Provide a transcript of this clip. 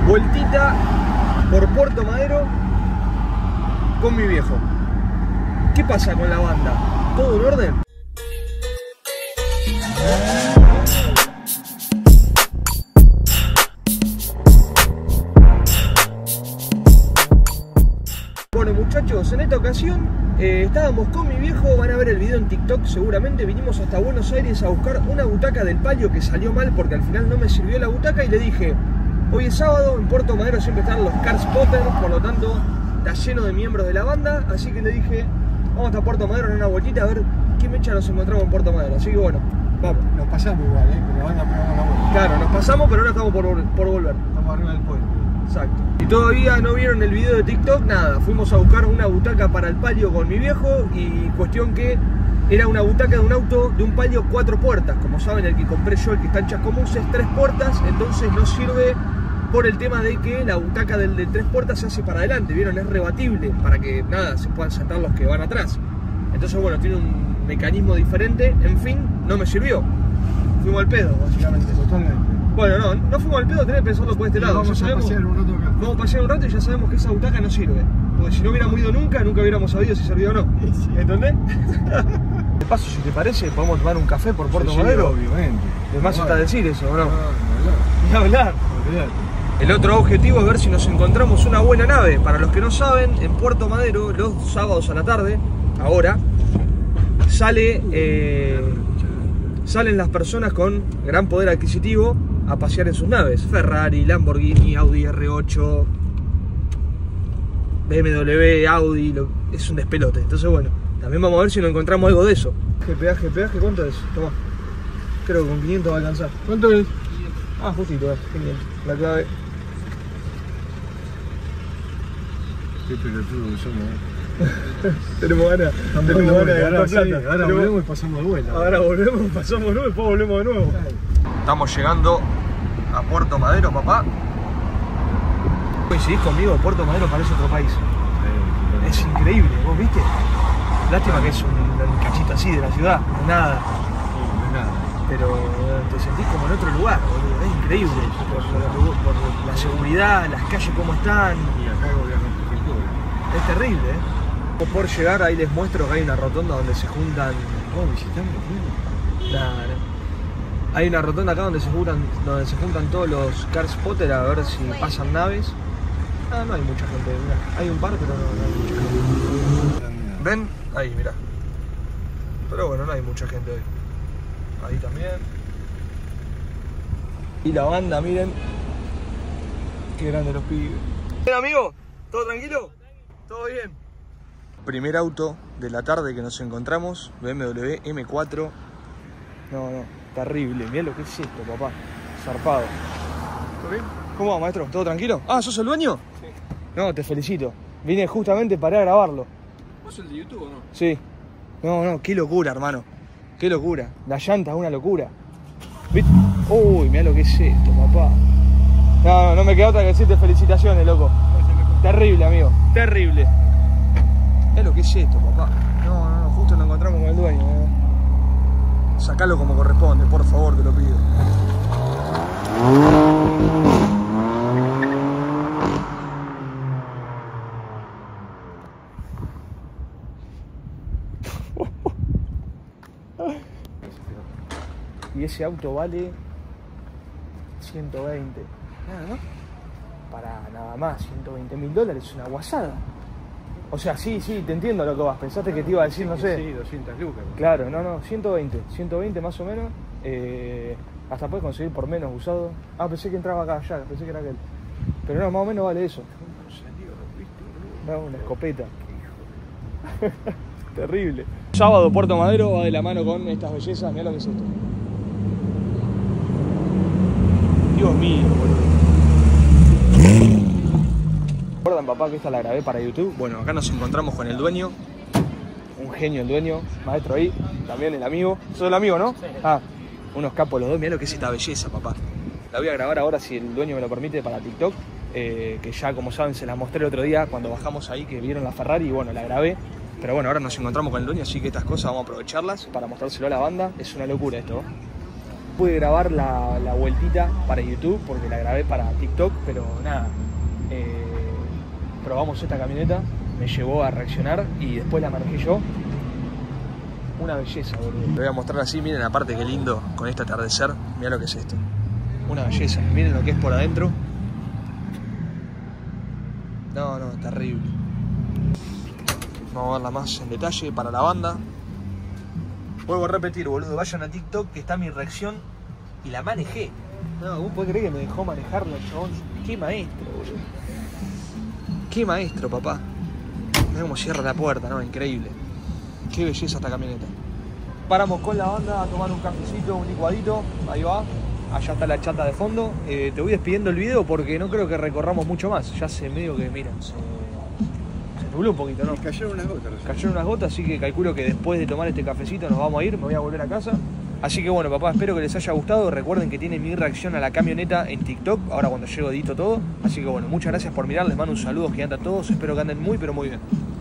vueltita por Puerto Madero con mi viejo. ¿Qué pasa con la banda? ¿Todo en orden? Bueno muchachos, en esta ocasión estábamos con mi viejo, van a ver el video en TikTok seguramente. Vinimos hasta Buenos Aires a buscar una butaca del Palio que salió mal porque al final no me sirvió la butaca y le dije, hoy es sábado, en Puerto Madero siempre están los Car Spotters, por lo tanto está lleno de miembros de la banda, así que le dije, vamos hasta Puerto Madero en una vueltita a ver qué mecha nos encontramos en Puerto Madero. Así que bueno, vamos. Nos pasamos igual, con la banda pegamos la vuelta. Claro, nos pasamos, pero ahora estamos por volver. Estamos arriba del puente. Exacto. Si todavía no vieron el video de TikTok, nada, fuimos a buscar una butaca para el Palio con mi viejo y cuestión que era una butaca de un auto de un Palio 4 puertas. Como saben, el que compré yo, el que está en Chascomús, es 3 puertas, entonces no sirve por el tema de que la butaca del de 3 puertas se hace para adelante, ¿vieron? Es rebatible para que, nada, se puedan sentar los que van atrás. Entonces, bueno, tiene un mecanismo diferente, en fin, no me sirvió. Fuimos al pedo, básicamente. Totalmente. Bueno, no fuimos al pedo, tenés que pensarlo por este lado. Vamos a pasear un rato acá. Vamos a pasear un rato y ya sabemos que esa butaca no sirve. Porque si no hubiéramos ido nunca hubiéramos sabido si servía o no. Sí. ¿Entendés? De paso, si te parece, podemos tomar un café por Puerto Sí, Madero. obviamente. De más está decir eso, ¿o no? Ni Ni hablar. El otro objetivo es ver si nos encontramos una buena nave. Para los que no saben, en Puerto Madero, los sábados a la tarde, ahora, salen las personas con gran poder adquisitivo a pasear en sus naves. Ferrari, Lamborghini, Audi R8, BMW, Audi, es un despelote. Entonces bueno, también vamos a ver si nos encontramos algo de eso. Peaje, ¿cuánto es? Toma. Creo que con 500 va a alcanzar. ¿Cuánto es? Ah, justito, genial. La clave. Qué pelotudo que somos, Tenemos ganas de gastar plata. Ahora volvemos y pasamos de vuelta. Ahora volvemos, pasamos de nuevo y después volvemos de nuevo. Estamos llegando a Puerto Madero, papá. Coincidís conmigo, Puerto Madero parece otro país. Es increíble, ¿vos viste? Lástima que es un cachito así de la ciudad, no nada. No, nada. Pero te sentís como en otro lugar, boludo. Es increíble. Por la seguridad, las calles como están. Y acá gobierno prefectura. Es terrible, Por llegar ahí les muestro que hay una rotonda donde se juntan. ¿Cómo visitamos? No. Hay una rotonda acá donde se juntan todos los Car Spotters a ver si pasan naves. Ah, no hay mucha gente, mirá. Hay un par, pero no hay mucha gente. ¿Ven? Ahí, mirá. Pero bueno, no hay mucha gente hoy. Ahí también. Y la banda, miren. Qué grande los pibes. ¿Bien, amigo? ¿Todo tranquilo? ¿Todo bien? Primer auto de la tarde que nos encontramos. BMW M4. No, terrible. Mirá lo que es esto, papá. Zarpado. ¿Todo bien? ¿Cómo va, maestro? ¿Todo tranquilo? Ah, ¿sos el dueño? Sí. No, te felicito. Vine justamente para grabarlo. ¿Vos sos el de YouTube o no? Sí. No, qué locura, hermano. Qué locura. La llanta es una locura. ¿Viste? Uy, mirá lo que es esto, papá. No me queda otra que decirte felicitaciones, loco. Terrible, amigo. Terrible. Mirá lo que es esto, papá. No, justo nos encontramos con el dueño. Sacalo como corresponde, por favor, te lo pido. Y ese auto vale 120. Nada, ¿no? Para nada más, $120.000 es una guasada. O sea, sí, te entiendo lo que vas. Pensaste que te iba a decir, no sé. Sí, 200 lucas. Claro, no, 120 más o menos. Hasta puedes conseguir por menos usado. Ah, pensé que entraba acá, allá, pensé que era aquel. Pero no, más o menos vale eso. No, una escopeta. Terrible. Sábado Puerto Madero va de la mano con estas bellezas. Mirá lo que es esto. Dios mío, boludo. ¿Recuerdan, papá, que esta la grabé para YouTube? Bueno, acá nos encontramos con el dueño. Un genio el dueño. Maestro ahí. También el amigo. ¿Sos el amigo, no? Sí. Ah, unos capos los dos. Mirá lo que es esta belleza, papá. La voy a grabar ahora, si el dueño me lo permite, para TikTok. Que ya, como saben, se la mostré el otro día cuando bajamos ahí, que vieron la Ferrari. Y bueno, la grabé. Pero bueno, ahora nos encontramos con el dueño, así que estas cosas vamos a aprovecharlas para mostrárselo a la banda. Es una locura esto. Pude grabar la vueltita para YouTube porque la grabé para TikTok, pero nada. Probamos esta camioneta, me llevó a reaccionar y después la manejé yo. Una belleza, boludo. Lo voy a mostrar así, miren aparte qué lindo con este atardecer. Mirá lo que es esto. Una belleza, miren lo que es por adentro. No, terrible. Vamos a verla más en detalle para la banda. Vuelvo a repetir, boludo, vayan a TikTok que está mi reacción y la manejé. No, vos podés creer que me dejó manejarla, chabón. Qué maestro, boludo. Qué maestro, papá. Mirá cómo cierra la puerta, ¿no? Increíble. Qué belleza esta camioneta. Paramos con la banda a tomar un cafecito, un licuadito. Ahí va. Allá está la chata de fondo. Te voy despidiendo el video porque no creo que recorramos mucho más. Ya se medio que, miren, se nubló un poquito, ¿no? Cayeron unas gotas. Cayeron unas gotas, así que calculo que después de tomar este cafecito nos vamos a ir. Me voy a volver a casa. Así que bueno, papá, espero que les haya gustado. Recuerden que tienen mi reacción a la camioneta en TikTok, ahora cuando llego edito todo. Así que bueno, muchas gracias por mirar. Les mando un saludo gigante a todos. Espero que anden muy, pero muy bien.